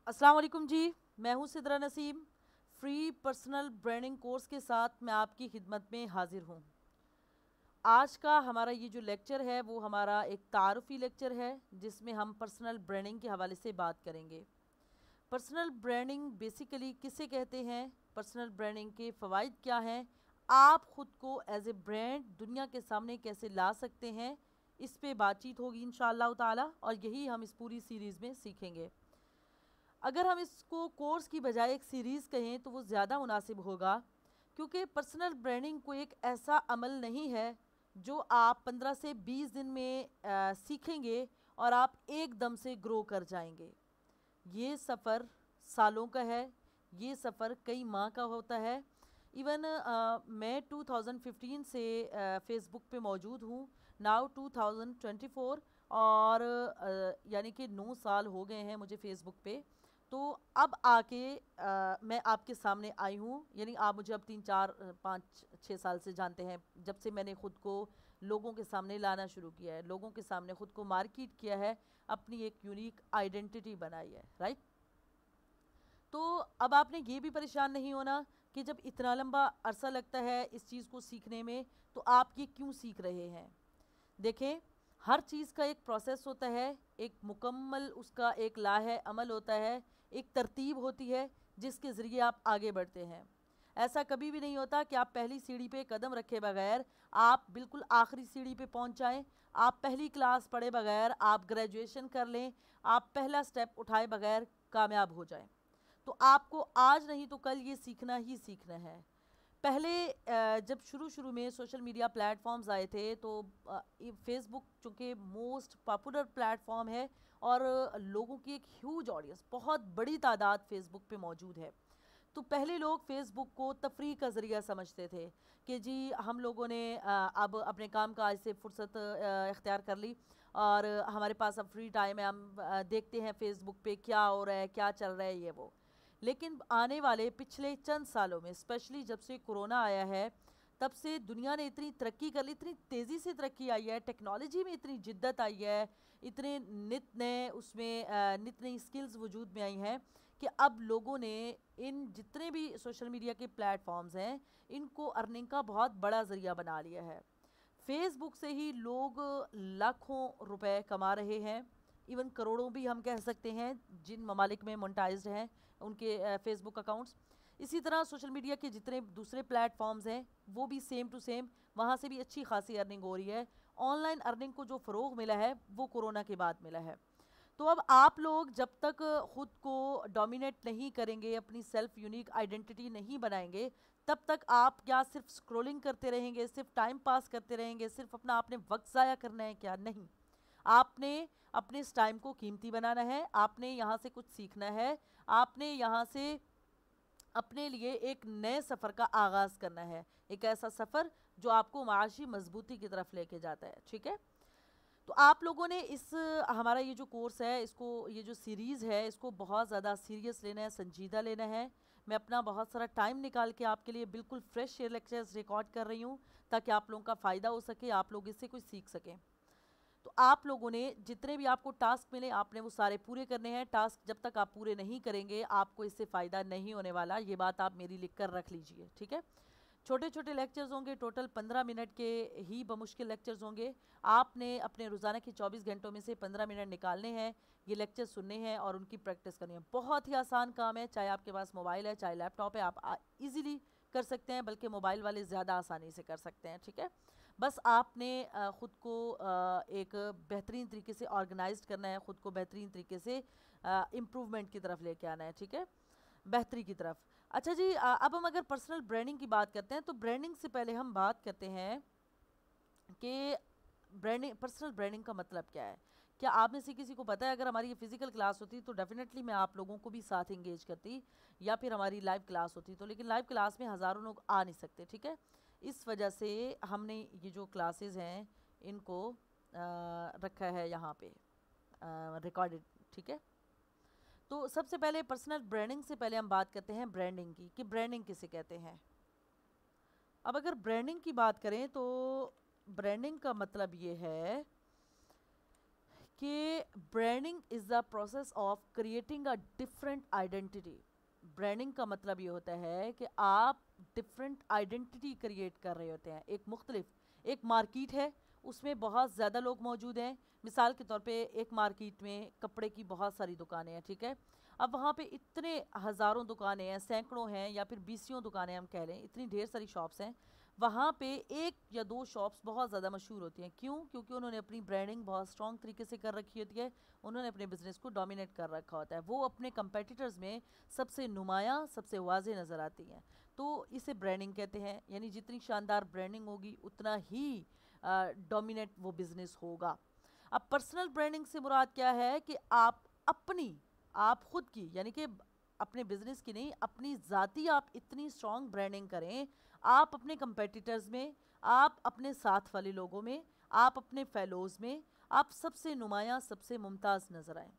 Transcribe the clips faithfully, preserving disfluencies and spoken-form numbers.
अस्सलाम वालेकुम जी। मैं हूँ Sidra Naseem. Free personal branding course के साथ मैं आपकी खिदमत में हाजिर हूँ। आज का हमारा ये जो लेक्चर है वो हमारा एक तारुफ़ी लेक्चर है जिसमें हम पर्सनल ब्रांडिंग के हवाले से बात करेंगे। पर्सनल ब्रांडिंग बेसिकली किसे कहते हैं, पर्सनल ब्रांडिंग के फ़वाइद क्या हैं, आप ख़ुद को एज ए ब्रांड दुनिया के सामने कैसे ला सकते हैं, इस पे बातचीत होगी इंशाअल्लाह ताला और यही हम इस पूरी सीरीज़ में सीखेंगे। अगर हम इसको कोर्स की बजाय एक सीरीज़ कहें तो वो ज़्यादा मुनासिब होगा, क्योंकि पर्सनल ब्रांडिंग को एक ऐसा अमल नहीं है जो आप पंद्रह से बीस दिन में आ, सीखेंगे और आप एकदम से ग्रो कर जाएंगे। ये सफ़र सालों का है, ये सफ़र कई माह का होता है। इवन मैं टू थाउज़ेंड फ़िफ़्टीन से फ़ेसबुक पे मौजूद हूँ, now two thousand twenty four, और uh, यानी कि नौ साल हो गए हैं मुझे फ़ेसबुक पे। तो अब आके आ, मैं आपके सामने आई हूँ, यानी आप मुझे अब तीन चार पाँच छः साल से जानते हैं, जब से मैंने ख़ुद को लोगों के सामने लाना शुरू किया है, लोगों के सामने ख़ुद को मार्केट किया है, अपनी एक यूनिक आइडेंटिटी बनाई है, राइट। तो अब आपने ये भी परेशान नहीं होना कि जब इतना लंबा अरसा लगता है इस चीज़ को सीखने में तो आप ये क्यों सीख रहे हैं। देखें, हर चीज़ का एक प्रोसेस होता है, एक मुकम्मल उसका एक लाहे अमल होता है, एक तरतीब होती है जिसके ज़रिए आप आगे बढ़ते हैं। ऐसा कभी भी नहीं होता कि आप पहली सीढ़ी पे कदम रखे बगैर आप बिल्कुल आखिरी सीढ़ी पे पहुंच जाएं। आप पहली क्लास पढ़े बगैर आप ग्रेजुएशन कर लें, आप पहला स्टेप उठाए बगैर कामयाब हो जाएं। तो आपको आज नहीं तो कल ये सीखना ही सीखना है। पहले जब शुरू शुरू में सोशल मीडिया प्लेटफॉर्म्स आए थे तो फेसबुक चूँकि मोस्ट पॉपुलर प्लेटफॉर्म है और लोगों की एक ह्यूज ऑडियंस, बहुत बड़ी तादाद फेसबुक पे मौजूद है। तो पहले लोग फेसबुक को तफरीह का ज़रिया समझते थे कि जी हम लोगों ने अब अपने काम काज से फुर्सत इख्तियार कर ली और हमारे पास अब फ्री टाइम है, हम देखते हैं फेसबुक पे क्या हो रहा है, क्या चल रहा है, ये वो। लेकिन आने वाले पिछले चंद सालों में, स्पेशली जब से कोरोना आया है, तब से दुनिया ने इतनी तरक्की कर ली, इतनी तेज़ी से तरक्की आई है, टेक्नोलॉजी में इतनी जिद्दत आई है, इतने नित नए उसमें नित नई स्किल्स वजूद में आई हैं कि अब लोगों ने इन जितने भी सोशल मीडिया के प्लेटफॉर्म्स हैं इनको अर्निंग का बहुत बड़ा ज़रिया बना लिया है। फेसबुक से ही लोग लाखों रुपए कमा रहे हैं, इवन करोड़ों भी हम कह सकते हैं जिन ममालिक में मोनेटाइज्ड हैं उनके फेसबुक अकाउंट्स। इसी तरह सोशल मीडिया के जितने दूसरे प्लेटफॉर्म्स हैं वो भी सेम टू सेम, वहाँ से भी अच्छी खासी अर्निंग हो रही है। ऑनलाइन अर्निंग को जो फ़रोग मिला है वो कोरोना के बाद मिला है। तो अब आप लोग जब तक ख़ुद को डोमिनेट नहीं करेंगे, अपनी सेल्फ यूनिक आइडेंटिटी नहीं बनाएंगे, तब तक आप क्या सिर्फ स्क्रॉलिंग करते रहेंगे, सिर्फ टाइम पास करते रहेंगे, सिर्फ अपना आपने वक्त ज़ाया करना है क्या? नहीं, आपने अपने इस टाइम को कीमती बनाना है, आपने यहाँ से कुछ सीखना है, आपने यहाँ से अपने लिए एक नए सफ़र का आगाज़ करना है, एक ऐसा सफ़र जो आपको माशी मजबूती की तरफ लेके जाता है, ठीक है। तो आप लोगों ने इस हमारा ये जो कोर्स है, इसको, ये जो सीरीज़ है, इसको बहुत ज़्यादा सीरियस लेना है, संजीदा लेना है। मैं अपना बहुत सारा टाइम निकाल के आपके लिए बिल्कुल फ्रेश ये लेक्चर्स रिकॉर्ड कर रही हूँ ताकि आप लोगों का फ़ायदा हो सके, आप लोग इससे कुछ सीख सकें। तो आप लोगों ने जितने भी आपको टास्क मिले आपने वो सारे पूरे करने हैं। टास्क जब तक आप पूरे नहीं करेंगे आपको इससे फ़ायदा नहीं होने वाला, ये बात आप मेरी लिख कर रख लीजिए, ठीक है। छोटे छोटे लेक्चर्स होंगे, टोटल पंद्रह मिनट के ही बमुश्किल लेक्चर्स होंगे। आपने अपने रोज़ाना के चौबीस घंटों में से पंद्रह मिनट निकालने हैं, ये लेक्चर सुनने हैं और उनकी प्रैक्टिस करनी है। बहुत ही आसान काम है, चाहे आपके पास मोबाइल है चाहे लैपटॉप है, आप इजीली कर सकते हैं, बल्कि मोबाइल वाले ज़्यादा आसानी से कर सकते हैं, ठीक है। बस आपने ख़ुद को एक बेहतरीन तरीके से ऑर्गेनाइज्ड करना है, ख़ुद को बेहतरीन तरीके से इम्प्रूवमेंट की तरफ लेके आना है, ठीक है, बेहतरी की तरफ। अच्छा जी, अब हम अगर पर्सनल ब्रांडिंग की बात करते हैं तो ब्रांडिंग से पहले हम बात करते हैं कि ब्रांडिंग, पर्सनल ब्रांडिंग का मतलब क्या है। क्या आप में से किसी को पता है? अगर हमारी ये फिजिकल क्लास होती तो डेफिनेटली मैं आप लोगों को भी साथ इंगेज करती, या फिर हमारी लाइव क्लास होती तो, लेकिन लाइव क्लास में हज़ारों लोग आ नहीं सकते, ठीक है। इस वजह से हमने ये जो क्लासेस हैं इनको आ, रखा है यहाँ पे रिकॉर्डेड, ठीक है। तो सबसे पहले पर्सनल ब्रांडिंग से पहले हम बात करते हैं ब्रांडिंग की, कि ब्रांडिंग किसे कहते हैं। अब अगर ब्रांडिंग की बात करें तो ब्रांडिंग का मतलब ये है कि branding is the process of creating a different identity. Branding का मतलब ये होता है कि आप डिफरेंट आइडेंटिटी क्रिएट कर रहे होते हैं। एक मुख्तलिफ एक मार्केट है, उसमें बहुत ज़्यादा लोग मौजूद हैं। मिसाल के तौर पे एक मार्केट में कपड़े की बहुत सारी दुकानें हैं, ठीक है। अब वहाँ पे इतने हज़ारों दुकानें हैं, सैकड़ों हैं, या फिर बीसियों दुकानें हम कह लें, इतनी ढेर सारी शॉप्स हैं। वहाँ पे एक या दो शॉप्स बहुत ज़्यादा मशहूर होती हैं। क्यों? क्योंकि उन्होंने अपनी ब्रांडिंग बहुत स्ट्रॉन्ग तरीके से कर रखी होती है, उन्होंने अपने बिजनेस को डोमिनेट कर रखा होता है, वो अपने कंपेटिटर्स में सबसे नुमाया, सबसे वाज़ेह नज़र आती हैं। तो इसे ब्रांडिंग कहते हैं। यानी जितनी शानदार ब्रांडिंग होगी उतना ही डोमिनेट वो बिज़नेस होगा। अब पर्सनल ब्रांडिंग से मुराद क्या है कि आप अपनी, आप खुद की, यानी कि अपने बिजनेस की नहीं, अपनी ज़ाती आप इतनी स्ट्रॉन्ग ब्रांडिंग करें, आप अपने कंपेटिटर्स में, आप अपने साथ वाले लोगों में, आप अपने फेलोज़ में, आप सबसे नुमाया, सबसे मुमताज़ नज़र आए,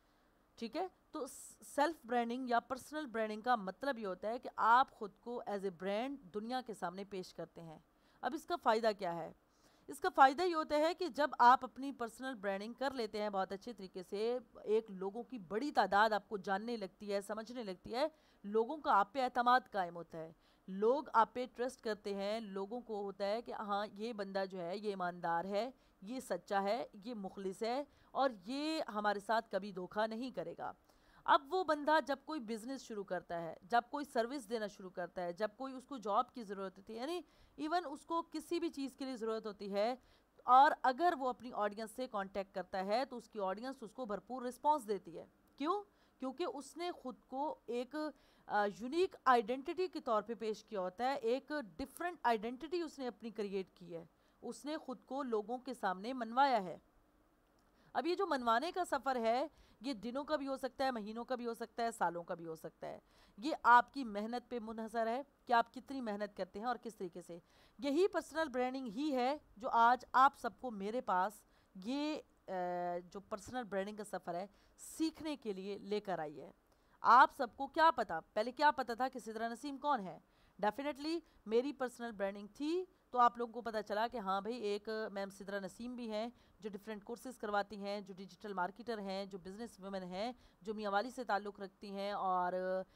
ठीक है। तो सेल्फ ब्रांडिंग या पर्सनल ब्रांडिंग का मतलब ये होता है कि आप खुद को एज ए ब्रांड दुनिया के सामने पेश करते हैं। अब इसका फ़ायदा क्या है? इसका फ़ायदा ये होता है कि जब आप अपनी पर्सनल ब्रांडिंग कर लेते हैं बहुत अच्छे तरीके से, एक लोगों की बड़ी तादाद आपको जानने लगती है, समझने लगती है, लोगों का आप पे एतमाद कायम होता है, लोग आप पे ट्रस्ट करते हैं, लोगों को होता है कि हाँ ये बंदा जो है ये ईमानदार है, ये सच्चा है, ये मुखलिस है, और ये हमारे साथ कभी धोखा नहीं करेगा। अब वो बंदा जब कोई बिज़नेस शुरू करता है, जब कोई सर्विस देना शुरू करता है, जब कोई उसको जॉब की ज़रूरत होती है, यानी इवन उसको किसी भी चीज़ के लिए ज़रूरत होती है, और अगर वो अपनी ऑडियंस से कांटेक्ट करता है तो उसकी ऑडियंस उसको भरपूर रिस्पांस देती है। क्यों? क्योंकि उसने खुद को एक यूनिक आइडेंटिटी के तौर पे पेश किया होता है, एक डिफरेंट आइडेंटिटी उसने अपनी क्रिएट की है, उसने खुद को लोगों के सामने मनवाया है। अब ये जो मनवाने का सफ़र है, ये दिनों का भी हो सकता है, महीनों का भी हो सकता है, सालों का भी हो सकता है। ये आपकी मेहनत पे मुनहसर है कि आप कितनी मेहनत करते हैं और किस तरीके से। यही पर्सनल ब्रांडिंग ही है जो आज आप सबको मेरे पास ये अ, जो पर्सनल ब्रांडिंग का सफ़र है सीखने के लिए लेकर आई है। आप सबको क्या पता, पहले क्या पता था कि सिद्रा नसीम कौन है? डेफिनेटली मेरी पर्सनल ब्रांडिंग थी, तो आप लोगों को पता चला कि हाँ भाई एक मैम सिद्रा नसीम भी हैं जो डिफरेंट कोर्सेज़ करवाती हैं, जो डिजिटल मार्केटर हैं, जो बिज़नेस वुमेन हैं, जो मियाँ वाली से ताल्लुक़ रखती हैं, और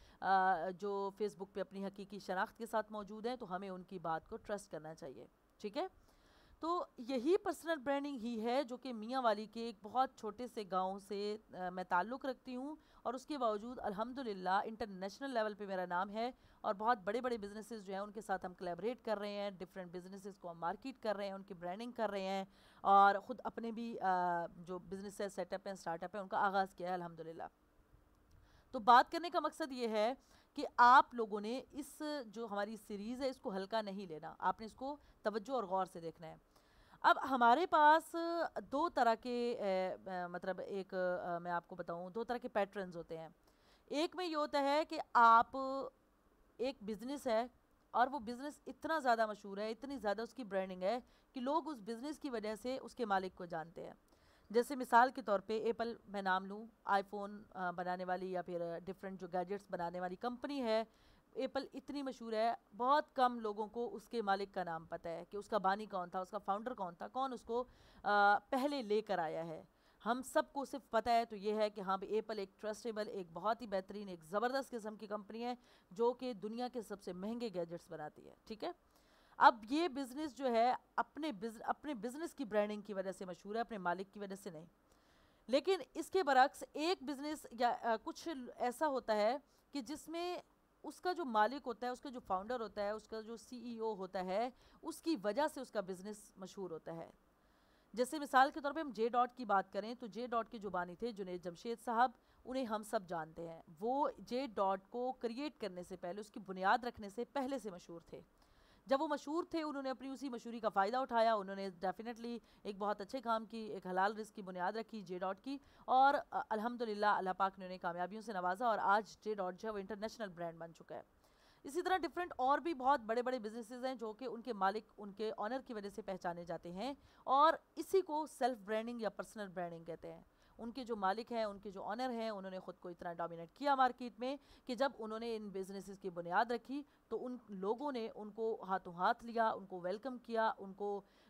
आ, जो फेसबुक पे अपनी हकीकी शनाख्त के साथ मौजूद हैं, तो हमें उनकी बात को ट्रस्ट करना चाहिए, ठीक है। तो यही पर्सनल ब्रांडिंग ही है जो कि मियाँ वाली के एक बहुत छोटे से गांव से आ, मैं ताल्लुक़ रखती हूँ, और उसके बावजूद अल्हम्दुलिल्लाह इंटरनेशनल लेवल पे मेरा नाम है, और बहुत बड़े बड़े बिजनेसेस जो हैं उनके साथ हम कोलैबोरेट कर रहे हैं, डिफरेंट बिजनेसेस को हम मार्केट कर रहे हैं, उनकी ब्रांडिंग कर रहे हैं, और ख़ुद अपने भी आ, जो बिजनेस है, सेटअप हैं, स्टार्टअप है, उनका आगाज़ किया है अल्हम्दुलिल्लाह। तो बात करने का मकसद ये है कि आप लोगों ने इस जो हमारी सीरीज़ है इसको हल्का नहीं लेना, आपने इसको तवज्जो और गौर से देखना है। अब हमारे पास दो तरह के ए, ए, मतलब एक आ, मैं आपको बताऊं, दो तरह के पैटर्न्स होते हैं। एक में ये होता है कि आप, एक बिज़नेस है और वो बिज़नेस इतना ज़्यादा मशहूर है, इतनी ज़्यादा उसकी ब्रांडिंग है कि लोग उस बिज़नेस की वजह से उसके मालिक को जानते हैं। जैसे मिसाल के तौर पे एप्पल मैं नाम लूँ, आईफोन बनाने वाली या फिर डिफरेंट जो गैजेट्स बनाने वाली कंपनी है, एप्पल इतनी मशहूर है, बहुत कम लोगों को उसके मालिक का नाम पता है कि उसका बानी कौन था, उसका फाउंडर कौन था, कौन उसको आ, पहले लेकर आया है। हम सबको सिर्फ पता है तो ये है कि हाँ भाई एप्पल एक ट्रस्टेबल, एक बहुत ही बेहतरीन, एक ज़बरदस्त किस्म की कंपनी है जो कि दुनिया के सबसे महंगे गैजेट्स बनाती है, ठीक है। अब ये बिज़नेस जो है अपने बिज अपने बिज़नेस की ब्रांडिंग की वजह से मशहूर है, अपने मालिक की वजह से नहीं। लेकिन इसके बरक्स एक बिज़नेस या आ, कुछ ऐसा होता है कि जिसमें उसका जो मालिक होता है, उसका जो फाउंडर होता है, उसका जो सीईओ होता है, उसकी वजह से उसका बिज़नेस मशहूर होता है। जैसे मिसाल के तौर पे हम जे डॉट की बात करें तो जे डॉट के जो बानी थे जुनैद जमशेद साहब, उन्हें हम सब जानते हैं। वो जे डॉट को क्रिएट करने से पहले, उसकी बुनियाद रखने से पहले से मशहूर थे। जब वो मशहूर थे उन्होंने अपनी उसी मशहूरी का फ़ायदा उठाया, उन्होंने डेफिनेटली एक बहुत अच्छे काम की, एक हलाल रिस्क की बुनियाद रखी जे डॉट की, और अल्हम्दुलिल्लाह अल्लाह पाक ने उन्हें कामयाबियों से नवाजा, और आज जे डॉट जो है वो इंटरनेशनल ब्रांड बन चुका है। इसी तरह डिफरेंट और भी बहुत बड़े बड़े बिजनेसेस हैं जो कि उनके मालिक, उनके ऑनर की वजह से पहचाने जाते हैं, और इसी को सेल्फ ब्रांडिंग या पर्सनल ब्रांडिंग कहते हैं। उनके जो मालिक हैं, उनके जो ऑनर हैं, उन्होंने ख़ुद को इतना डोमिनेट किया मार्केट में कि जब उन्होंने इन बिजनेसेस की बुनियाद रखी तो उन लोगों ने उनको हाथों हाथ लिया, उनको वेलकम किया, उनको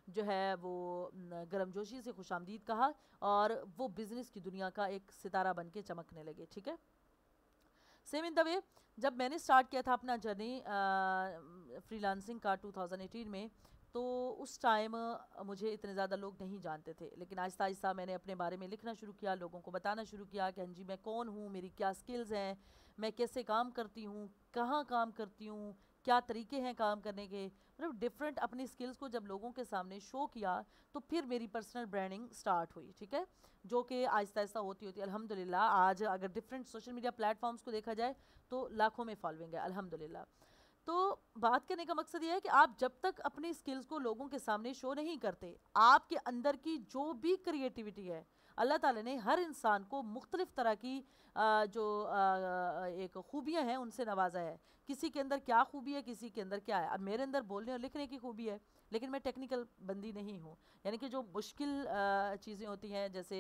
जो है वो न, गर्मजोशी से खुशामदीद कहा और वो बिज़नेस की दुनिया का एक सितारा बन के चमकने लगे। ठीक है, सेम इन द वे जब मैंने स्टार्ट किया था अपना जर्नी फ्रीलांसिंग का टू थाउज़ेंड एटीन में, तो उस टाइम मुझे इतने ज़्यादा लोग नहीं जानते थे, लेकिन आहिस्ता आहिस्ता मैंने अपने बारे में लिखना शुरू किया, लोगों को बताना शुरू किया कि हाँ जी मैं कौन हूँ, मेरी क्या स्किल्स हैं, मैं कैसे काम करती हूँ, कहाँ काम करती हूँ, क्या तरीके हैं काम करने के, मतलब डिफरेंट अपनी स्किल्स को जब लोगों के सामने शो किया तो फिर मेरी पर्सनल ब्रांडिंग स्टार्ट हुई। ठीक है, जो कि आहिस्ता आहिस्ता होती होती अल्हम्दुलिल्लाह आज अगर डिफरेंट सोशल मीडिया प्लेटफॉर्म्स को देखा जाए तो लाखों में फॉलोइंग है अल्हम्दुलिल्लाह। तो बात करने का मकसद ये है कि आप जब तक अपनी स्किल्स को लोगों के सामने शो नहीं करते, आपके अंदर की जो भी क्रिएटिविटी है, अल्लाह ताला ने हर इंसान को मुख्तलिफ तरह की आ, जो आ, एक खूबियाँ हैं उनसे नवाजा है। किसी के अंदर क्या खूबी है, किसी के अंदर क्या है। अब मेरे अंदर बोलने और लिखने की खूबी है, लेकिन मैं टेक्निकल बंदी नहीं हूँ, यानी कि जो मुश्किल चीज़ें होती हैं जैसे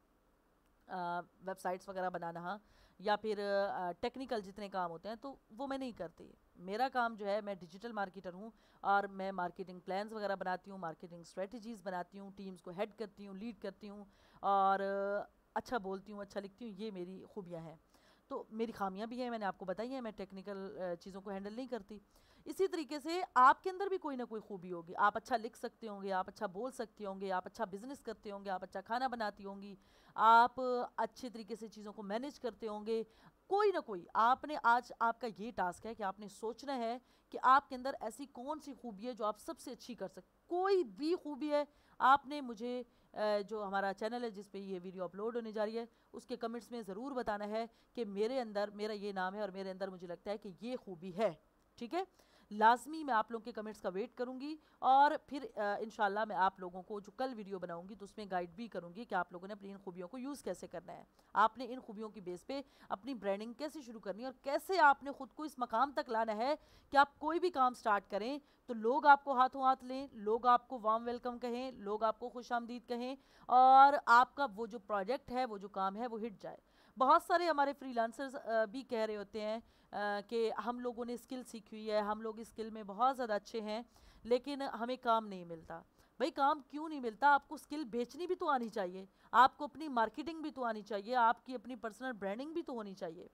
वेबसाइट्स वगैरह बनाना या फिर टेक्निकल जितने काम होते हैं तो वो मैं नहीं करती। मेरा काम जो है, मैं डिजिटल मार्केटर हूँ और मैं मार्केटिंग प्लान्स वगैरह बनाती हूँ, मार्केटिंग स्ट्रेटजीज़ बनाती हूँ, टीम्स को हेड करती हूँ, लीड करती हूँ और अच्छा बोलती हूँ, अच्छा लिखती हूँ। ये मेरी खूबियाँ हैं। तो मेरी खामियां भी हैं, मैंने आपको बताई हैं, मैं टेक्निकल चीज़ों को हैंडल नहीं करती। इसी तरीके से आपके अंदर भी कोई ना कोई खूबी होगी। आप अच्छा लिख सकते होंगे, आप अच्छा बोल सकते होंगे, आप अच्छा बिजनेस करते होंगे, आप अच्छा खाना बनाती होंगी, आप अच्छे तरीके से चीज़ों को मैनेज करते होंगे। कोई ना कोई आपने, आज आपका ये टास्क है कि आपने सोचना है कि आपके अंदर ऐसी कौन सी खूबी है जो आप सबसे अच्छी कर सकते। कोई भी खूबी है, आपने मुझे जो हमारा चैनल है जिस पे ये वीडियो अपलोड होने जा रही है उसके कमेंट्स में ज़रूर बताना है कि मेरे अंदर, मेरा ये नाम है और मेरे अंदर मुझे लगता है कि ये खूबी है। ठीक है, लाजमी मैं आप लोगों के कमेंट्स का वेट करूंगी और फिर इंशाल्लाह मैं आप लोगों को जो कल वीडियो बनाऊंगी तो उसमें गाइड भी करूंगी कि आप लोगों ने अपनी इन खूबियों को यूज़ कैसे करना है, आपने इन खूबियों की बेस पे अपनी ब्रांडिंग कैसे शुरू करनी है और कैसे आपने खुद को इस मकाम तक लाना है कि आप कोई भी काम स्टार्ट करें तो लोग आपको हाथों हाथ लें, लोग आपको वार्म वेलकम कहें, लोग आपको खुशामदीद कहें और आपका वो जो प्रोजेक्ट है, वो जो काम है वो हिट जाए। बहुत सारे हमारे फ्रीलांसर्स भी कह रहे होते हैं कि हम लोगों ने स्किल सीखी हुई है, हम लोग इस स्किल में बहुत ज़्यादा अच्छे हैं, लेकिन हमें काम नहीं मिलता। भाई काम क्यों नहीं मिलता? आपको स्किल बेचनी भी तो आनी चाहिए, आपको अपनी मार्केटिंग भी तो आनी चाहिए, आपकी अपनी पर्सनल ब्रांडिंग भी तो होनी चाहिए।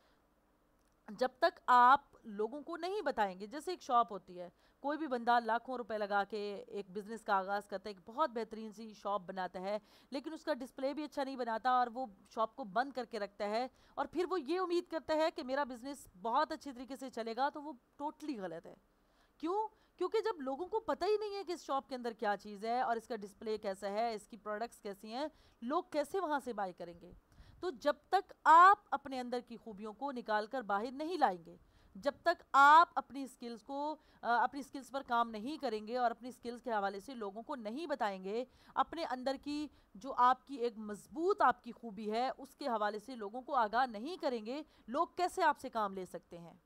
जब तक आप लोगों को नहीं बताएंगे, जैसे एक शॉप होती है, कोई भी बंदा लाखों रुपए लगा के एक बिज़नेस का आगाज़ करता है, एक बहुत बेहतरीन सी शॉप बनाता है, लेकिन उसका डिस्प्ले भी अच्छा नहीं बनाता और वो शॉप को बंद करके रखता है और फिर वो ये उम्मीद करता है कि मेरा बिज़नेस बहुत अच्छे तरीके से चलेगा, तो वो टोटली गलत है। क्यों? क्योंकि जब लोगों को पता ही नहीं है कि इस शॉप के अंदर क्या चीज़ है और इसका डिस्प्ले कैसा है, इसकी प्रोडक्ट्स कैसी हैं, लोग कैसे वहाँ से बाय करेंगे? तो जब तक आप अपने अंदर की खूबियों को निकाल कर बाहर नहीं लाएंगे, जब तक आप अपनी स्किल्स को अपनी स्किल्स पर काम नहीं करेंगे और अपनी स्किल्स के हवाले से लोगों को नहीं बताएंगे, अपने अंदर की जो आपकी एक मजबूत आपकी खूबी है उसके हवाले से लोगों को आगाह नहीं करेंगे, लोग कैसे आपसे काम ले सकते हैं?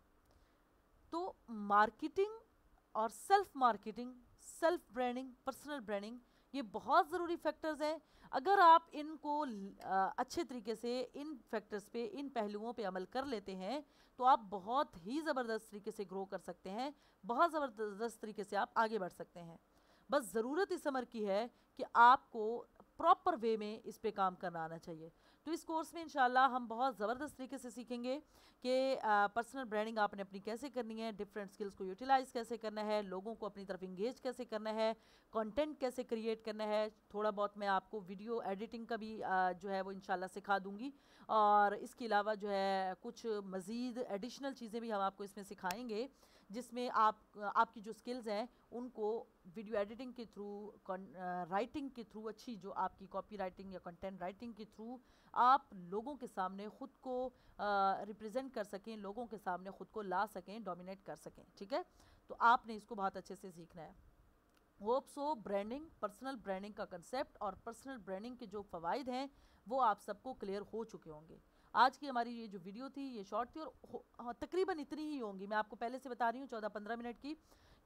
तो मार्केटिंग और self marketing, self branding, personal branding, ये बहुत ज़रूरी फैक्टर्स हैं। अगर आप इनको अच्छे तरीके से इन फैक्टर्स पे, इन पहलुओं पे अमल कर लेते हैं तो आप बहुत ही ज़बरदस्त तरीके से ग्रो कर सकते हैं, बहुत ज़बरदस्त तरीके से आप आगे बढ़ सकते हैं। बस ज़रूरत इस अमर की है कि आपको प्रॉपर वे में इस पे काम करना आना चाहिए। तो इस कोर्स में इंशाल्लाह हम बहुत ज़बरदस्त तरीके से सीखेंगे कि पर्सनल ब्रांडिंग आपने अपनी कैसे करनी है, डिफरेंट स्किल्स को यूटिलाइज़ कैसे करना है, लोगों को अपनी तरफ इंगेज कैसे करना है, कंटेंट कैसे क्रिएट करना है। थोड़ा बहुत मैं आपको वीडियो एडिटिंग का भी आ, जो है वो इंशाल्लाह सिखा दूँगी और इसके अलावा जो है कुछ मज़ीद एडिशनल चीज़ें भी हम आपको इसमें सिखाएँगे जिसमें आप आपकी जो स्किल्स हैं उनको वीडियो एडिटिंग के थ्रू, राइटिंग के थ्रू, अच्छी जो आपकी कॉपी राइटिंग या कंटेंट राइटिंग के थ्रू आप लोगों के सामने ख़ुद को रिप्रेजेंट कर सकें, लोगों के सामने ख़ुद को ला सकें, डोमिनेट कर सकें। ठीक है, तो आपने इसको बहुत अच्छे से सीखना है। Hope so branding, personal branding का कंसेप्ट और पर्सनल ब्रांडिंग के जो फ़वाइद हैं वो आप सबको क्लियर हो चुके होंगे। आज की हमारी ये जो वीडियो थी ये शॉर्ट थी और तकरीबन इतनी ही होंगी, मैं आपको पहले से बता रही हूँ, चौदह पंद्रह मिनट की,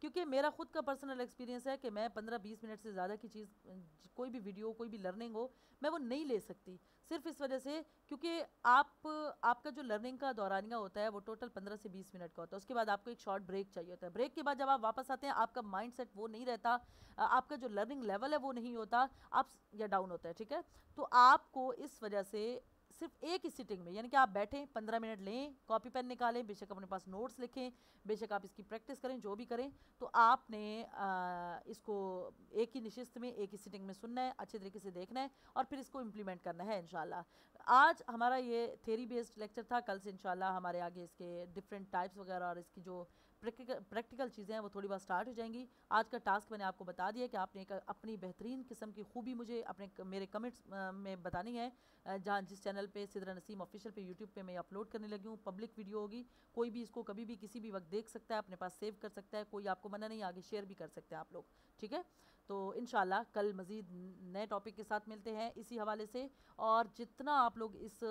क्योंकि मेरा खुद का पर्सनल एक्सपीरियंस है कि मैं पंद्रह बीस मिनट से ज़्यादा की चीज़, कोई भी वीडियो, कोई भी लर्निंग हो, मैं वो नहीं ले सकती, सिर्फ इस वजह से क्योंकि आप आपका जो लर्निंग का दौरानिया होता है वो टोटल पंद्रह से बीस मिनट का होता है। उसके बाद आपको एक शॉर्ट ब्रेक चाहिए होता है। ब्रेक के बाद जब आप वापस आते हैं आपका माइंड सेट वो नहीं रहता, आपका जो लर्निंग लेवल है वो नहीं होता, आप या डाउन होता है, ठीक है। तो आपको इस वजह से सिर्फ एक ही सिटिंग में, यानी कि आप बैठें पंद्रह मिनट लें, कॉपी पेन निकालें, बेशक अपने पास नोट्स लिखें, बेशक आप इसकी प्रैक्टिस करें, जो भी करें, तो आपने आ, इसको एक ही निशिस्त में, एक ही सिटिंग में सुनना है, अच्छे तरीके से देखना है और फिर इसको इम्प्लीमेंट करना है इंशाल्लाह। आज हमारा ये थ्योरी बेस्ड लेक्चर था, कल से इंशाल्लाह हमारे आगे इसके डिफरेंट टाइप्स वगैरह और इसकी जो प्रैक्टिकल प्रैक्टिकल चीज़ें हैं वो थोड़ी बहुत स्टार्ट हो जाएंगी। आज का टास्क मैंने आपको बता दिया कि आपने एक अपनी बेहतरीन किस्म की खूबी मुझे अपने मेरे कमेंट्स में बतानी है, जहाँ जिस चैनल पे सिदरा नसीम ऑफिशियल पे यूट्यूब पे मैं अपलोड करने लगी हूँ। पब्लिक वीडियो होगी, कोई भी इसको कभी भी किसी भी वक्त देख सकता है, अपने पास सेव कर सकता है, कोई आपको मना नहीं, आगे शेयर भी कर सकते हैं आप लोग, ठीक है। तो इंशाल्लाह कल मज़ीद नए टॉपिक के साथ मिलते हैं इसी हवाले से। और जितना आप लोग इस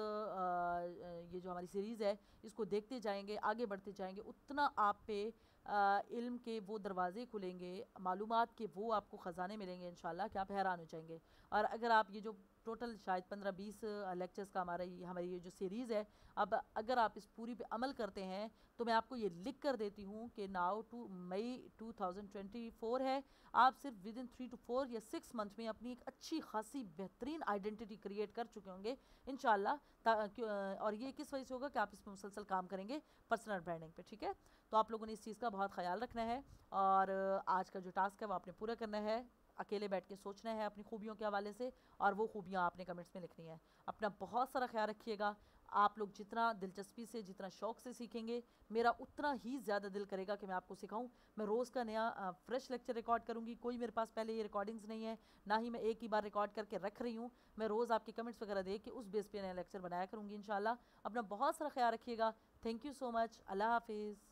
आ, ये जो हमारी सीरीज़ है इसको देखते जाएंगे, आगे बढ़ते जाएंगे, उतना आप पे इल्म के वो दरवाज़े खुलेंगे, मालूमात के वो आपको ख़जाने मिलेंगे इंशाल्लाह कि आप हैरान हो जाएंगे। और अगर आप ये जो टोटल शायद पंद्रह बीस लेक्चर्स का हमारा ये हमारी ये जो सीरीज़ है, अब अगर आप इस पूरी पे अमल करते हैं तो मैं आपको ये लिख कर देती हूँ कि now two May two thousand twenty four है, आप सिर्फ within three two four या सिक्स मंथ में अपनी एक अच्छी खासी बेहतरीन आइडेंटिटी क्रिएट कर चुके होंगे इंशाल्लाह। और ये किस वजह से होगा कि आप इस पर मुसलसल काम करेंगे पर्सनल ब्रांडिंग पे, ठीक है। तो आप लोगों ने इस चीज़ का बहुत ख्याल रखना है और आज का जो टास्क है वो आपने पूरा करना है, अकेले बैठ के सोचना है अपनी खूबियों के हवाले से और वो खूबियाँ आपने कमेंट्स में लिखनी है। अपना बहुत सारा ख्याल रखिएगा। आप लोग जितना दिलचस्पी से, जितना शौक़ से सीखेंगे, मेरा उतना ही ज़्यादा दिल करेगा कि मैं आपको सिखाऊं। मैं रोज़ का नया फ्रेश लेक्चर रिकॉर्ड करूंगी, कोई मेरे पास पहले ये रिकॉर्डिंग्स नहीं है, ना ही मैं एक ही बार रिकॉर्ड करके रख रही हूँ। मैं रोज़ आपके कमेंट्स वगैरह देख के उस बेस पे नया लेक्चर बनाया करूँगी इंशाल्लाह। अपना बहुत सारा ख्याल रखिएगा। Thank you so much. Allah हाफिज़।